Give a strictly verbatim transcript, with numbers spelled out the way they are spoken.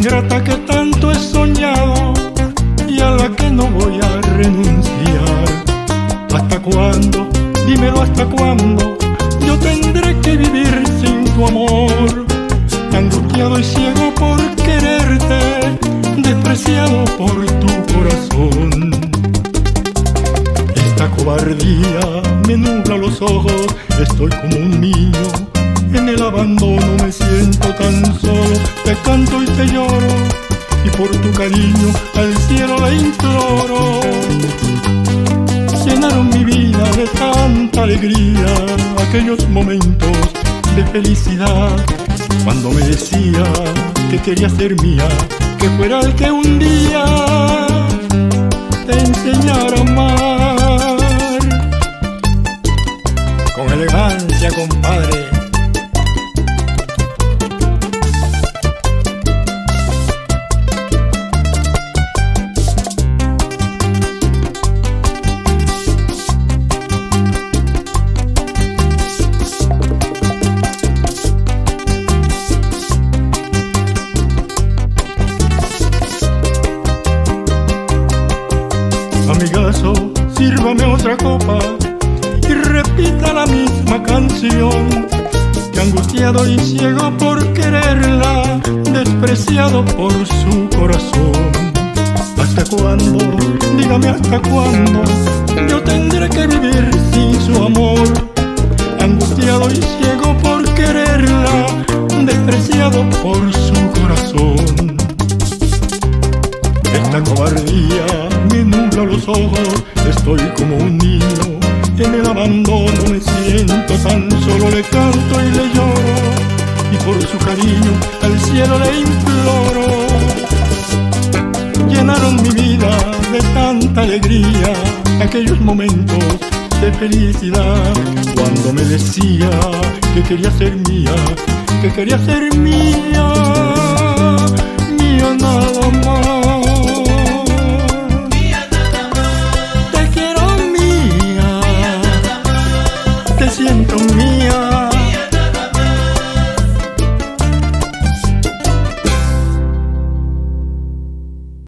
ingrata que tanto he soñado y a la que no voy a renunciar. ¿Hasta cuándo? Dímelo, ¿hasta cuándo? Yo tendré que vivir sin tu amor, angustiado y ciego por quererte, despreciado por tu corazón. Esta cobardía me nubla los ojos, estoy como un niño en el abandono, me siento tan solo, te canto y te lloro, y por tu cariño al cielo le imploro. Llenaron mi vida de tanta alegría, aquellos momentos de felicidad, cuando me decía que quería ser mía, que fuera el que un día te enseñara a amar. Con elegancia, compadre. Amigazo, sírvame otra copa y repita la misma canción, que angustiado y ciego por quererla, despreciado por su corazón. ¿Hasta cuándo? Dígame hasta cuándo yo tendré que vivir sin su amor, angustiado y ciego por quererla, despreciado por su corazón. Esta cobardía me nubla los ojos, estoy como un niño en el abandono, me siento tan solo, le canto y le lloro, y por su cariño al cielo le imploro. Llenaron mi vida de tanta alegría, aquellos momentos de felicidad, cuando me decía que quería ser mía, que quería ser mía, mía nada más. Te quiero mía, te siento mía.